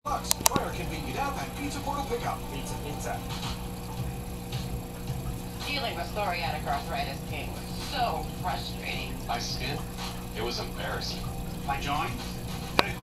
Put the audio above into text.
Bucks. Try our convenient app and Pizza Portal Pickup. Pizza, pizza. Dealing with psoriatic arthritis pain was so frustrating. My skin, it was embarrassing. My joints,